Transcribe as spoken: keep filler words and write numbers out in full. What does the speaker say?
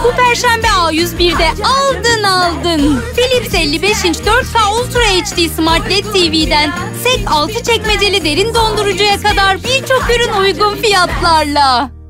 Bu Perşembe A yüz bir'de aldın aldın. Philips elli beş inç dört K Ultra H D Smart L E D T V'den S E C altı çekmeceli derin dondurucuya kadar birçok ürün uygun fiyatlarla.